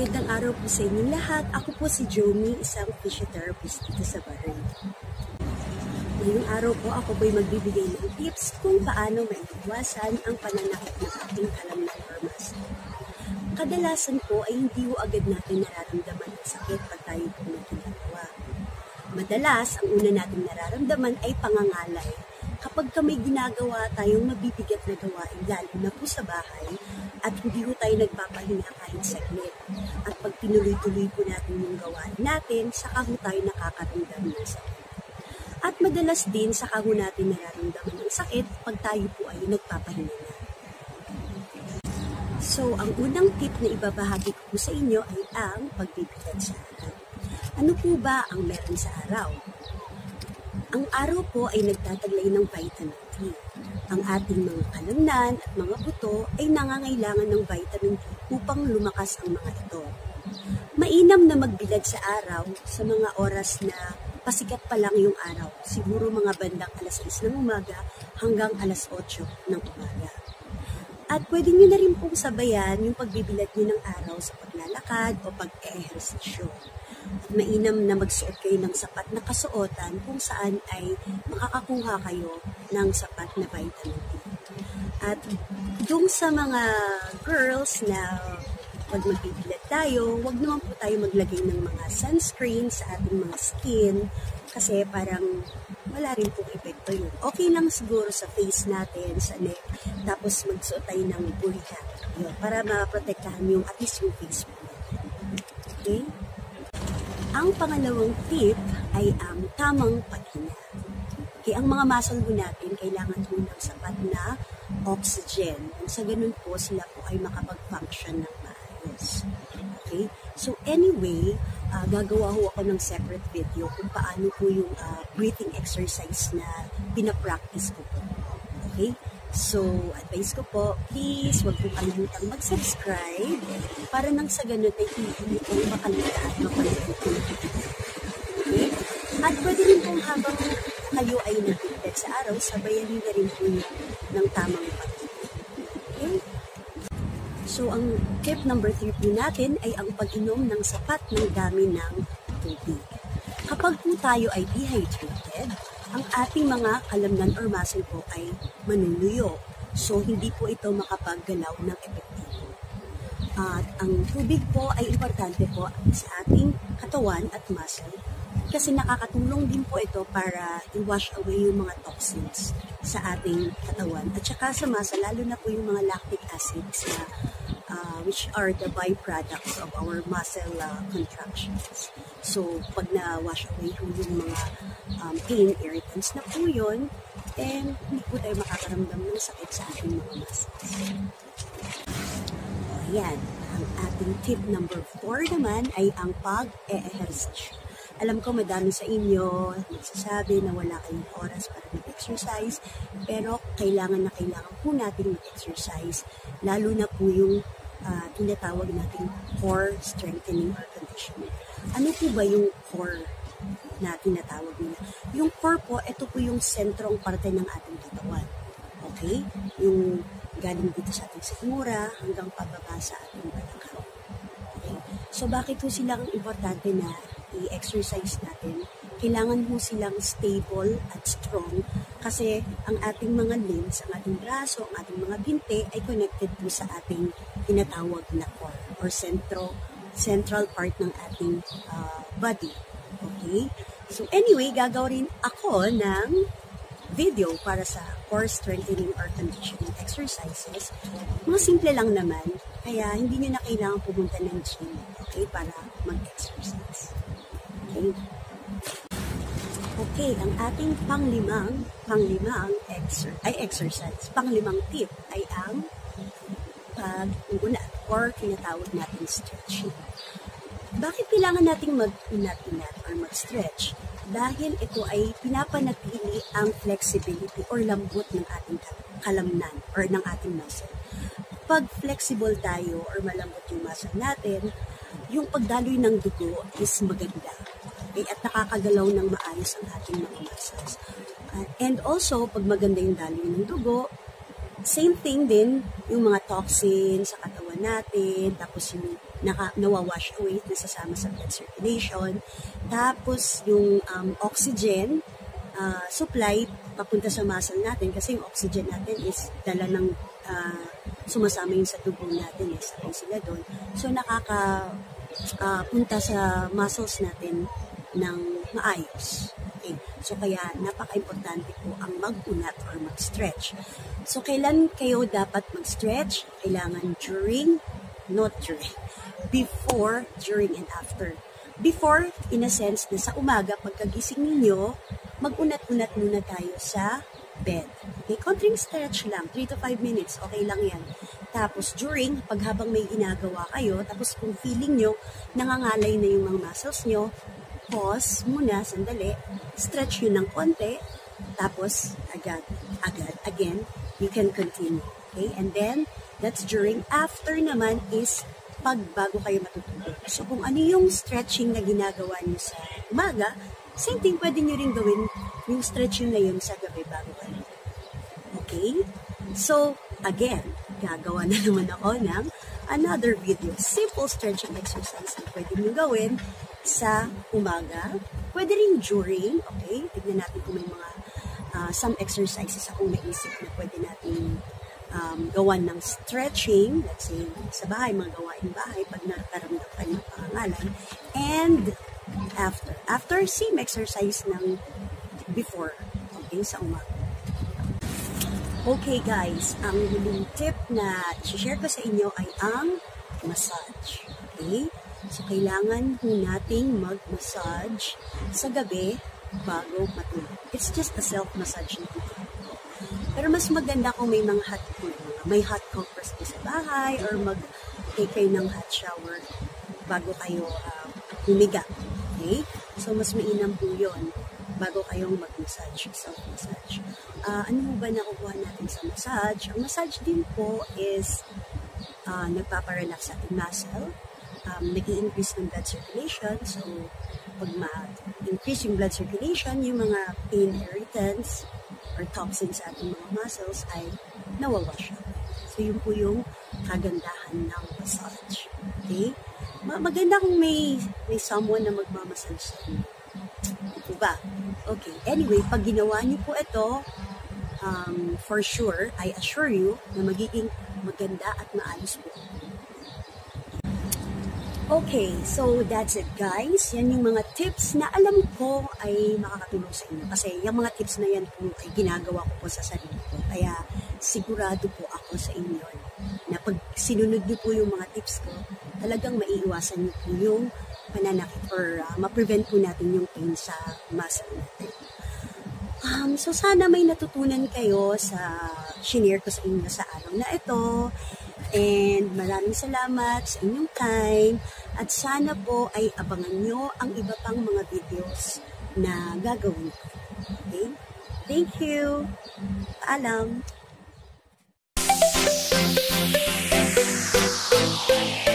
Magandang araw po sa inyong lahat. Ako po si Joeme, isang physiotherapist dito sa Bahrain. Ngayong araw po ako po'y magbibigay ng tips kung paano maiwasan ang pananakit ng ating kalamnan or muscle. Kadalasan po ay hindi po agad natin nararamdaman ang sakit pag tayo po may ginagawa. Madalas, ang una natin nararamdaman ay pangangalay. Kapag may ginagawa tayong mabibigat na gawain, lalo na po sa bahay, at hindi po tayo nagpapahinga kahit saglit. At pag tinuloy-tuloy po natin yung gawain natin, saka po tayo nakakaramdam ng sakit. At madalas din, saka po natin nararamdaman ng sakit pag tayo po ay nagpapahinga na. So, ang unang tip na ibabahagi ko po sa inyo ay ang pagbibigat sa araw. Ano po ba ang meron sa araw? Ang araw po ay nagtataglay ng vitamin D. Ang ating mga kalamnan at mga buto ay nangangailangan ng vitamin D upang lumakas ang mga ito. Mainam na magbilad sa araw sa mga oras na pasikat pa lang yung araw. Siguro mga bandang alas 6 ng umaga hanggang alas 8 ng umaga. At pwede nyo na rin pong sabayan yung pagbibilad nyo ng araw sa paglalakad o pag-ehersisyo. Mainam na magsuot kayo ng sapat na kasuotan kung saan ay makakakuha kayo ng sapat na vitamin D. At doon sa mga girls na pag magbibilad tayo, huwag naman po tayo maglagay ng mga sunscreen sa ating mga skin kasi parang wala rin pong epekto yun. Okay lang siguro sa face natin, sa neck, tapos magsuot tayo ng bull cap para maprotektahan yung at least yung face mo. Okay? Ang pangalawang tip ay ang tamang paghinga. Okay, ang mga muscle po natin kailangan po ng sapat na oxygen. Sa ganun po, sila po ay makapag-function ng maayos. Okay? So anyway, gagawa ho ako ng separate video kung paano po yung breathing exercise na pinapractice ko po. Okay? So, advice ko po, please, huwag po kalimutang mag-subscribe para nang sa ganun ay hindi po makalita at mapalito. Okay? At pwede rin pong habang kayo ay nagbibilad sa araw, sabayan nyo na rin po ng tamang paghinga. Okay? So, ang tip number 3 po natin ay ang pag-inom ng sapat ng dami ng tubig. Kapag po tayo ay dehydrated, ang ating mga kalamnan or muscle po ay manuluyo. So, hindi po ito makapaggalaw ng epektibo. At ang tubig po ay importante po sa ating katawan at muscle kasi nakakatulong din po ito para i-wash away yung mga toxins sa ating katawan. At saka sa muscle, lalo na po yung mga lactic acids na which are the byproducts of our muscle contractions. So, pag na-wash away yung mga pain irritants na po yun, and hindi po tayo makakaramdam ng sakit sa ating mga muscles. Ayan, ang ating tip number 4 naman ay ang pag-e-ehersisyo. Alam ko madami sa inyo nagsasabi na wala kayong oras para mag-exercise, pero kailangan po natin mag-exercise, lalo na po yung tinatawag natin core strengthening or conditioning. Ano po ba yung core na tinatawag nila? Yung core po, ito po yung sentrong parte ng ating katawan. Okay? Yung galing dito sa ating sikmura hanggang pababa sa ating balakang. Okay? So, bakit po silang importante na i-exercise natin? Kailangan po silang stable at strong kasi ang ating mga limbs, ang ating braso, ang ating mga binti ay connected po sa ating tinatawag na core or central part ng ating body. Okay? So anyway, gagawin ako ng video para sa core strengthening or conditioning exercises. Mga simple lang naman, kaya hindi nyo na kailangan pumunta ng gym, okay, para mag-exercise. Okay? Okay, ang ating panglimang tip ay ang pag-unat or tinatawag natin stretching. Bakit kailangan nating mag-unat-unat or mag-stretch? Dahil ito ay pinapanatili ang flexibility or lambot ng ating kalamnan or ng ating muscle. Pag flexible tayo or malambot yung muscle natin, yung pagdaloy ng dugo is maganda. Okay? At nakakagalaw ng maayos ang ating mga muscles. And also, pag maganda yung daloy ng dugo, same thing din, yung mga toxins sa katawan natin, tapos yung nawawash away, nasasama sa blood circulation. Tapos yung oxygen supply papunta sa muscle natin kasi yung oxygen natin is dala ng sumasama yung sa dugo natin, sabay sila doon. So punta sa muscles natin ng maayos. Okay. So kaya napaka-importante po ang mag-unat or mag-stretch. So kailan kayo dapat mag-stretch? Kailangan during, not during, before, during, and after. Before, in a sense, na sa umaga, pagkagising ninyo, mag-unat-unat muna tayo sa bed. Okay, konting stretch lang, 3 to 5 minutes, okay lang yan. Tapos during, pag habang may ginagawa kayo, tapos kung feeling nyo, nangangalay na yung mga muscles nyo, pause muna, sandali, stretch yun ng konti, tapos agad, again, you can continue. Okay, and then, that's during. After naman is pag bago kayo matutulog. So kung ano yung stretching na ginagawa nyo sa umaga, same thing, pwede nyo rin gawin yung stretching na yun sa gabi bago kayo. Okay? So, again, gagawa na naman ako ng another video. Simple stretching exercise na pwede nyo gawin sa umaga. Pwede rin during, okay? Tignan natin kung may mga some exercises akong naisip na pwede natin gawan ng stretching, let's say, sa bahay, mga gawain bahay, pag nakaramdam kayo ng pangangalan. And after same exercise ng before, okay, sa umaga. Okay guys, ang huling tip na i-share ko sa inyo ay ang massage. Okay? So, kailangan po nating mag-massage sa gabi bago matulog. It's just a self-massage na ito. Pero mas maganda kung may mga hot compress po sa bahay or mag-take kayo ng hot shower bago kayo humiga. Okay? So, mas mainam po yun bago kayong mag-massage, self-massage. Ano mo ba nakukuha natin sa massage? Ang massage din po is nagpaparelax sa ating muscle. Nag-i-increase ng blood circulation. So, pag ma-increase yung blood circulation, yung mga pain irritants or toxins sa ating mga muscles ay nawawash out. So, yun po yung kagandahan ng massage. Okay? Maganda kung may someone na magmamassage sa inyo. Ito ba? Okay. Anyway, pag ginawa niyo po ito, for sure, I assure you na magiging maganda at maayos po. Okay, so that's it guys. Yan yung mga tips na alam ko ay makakatulong sa inyo. Kasi yung mga tips na yan po ay ginagawa ko po sa sarili ko. Kaya sigurado po ako sa inyo na pag sinunod niyo po yung mga tips ko, talagang maiiwasan niyo po yung pananakit or ma-prevent po natin yung pain sa muscle natin. So sana may natutunan kayo sa shinare ko sa inyo sa araw na ito. And maraming salamat sa inyong time. At sana po ay abangan nyo ang iba pang mga videos na gagawin ko. Okay? Thank you. Paalam.